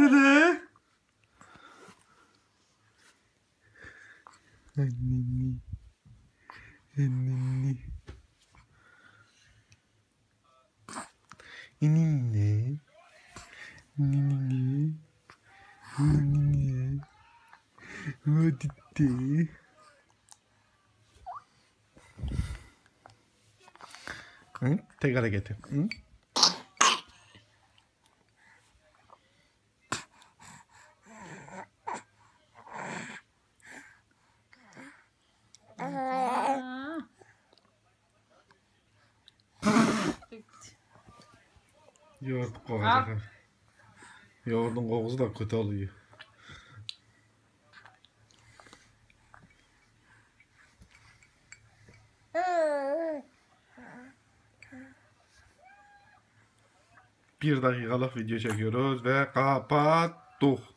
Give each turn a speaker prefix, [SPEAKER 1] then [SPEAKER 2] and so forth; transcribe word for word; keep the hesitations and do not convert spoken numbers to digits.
[SPEAKER 1] Nerede? Anneni. Anneni. Ninni. Ninni. Ninni. Hadi. Hı? Tek hareketi. Hı? Yoğurt kokacak. Yoğurdun kokusu da kötü oluyor. Bir dakikalık video çekiyoruz ve kapattık.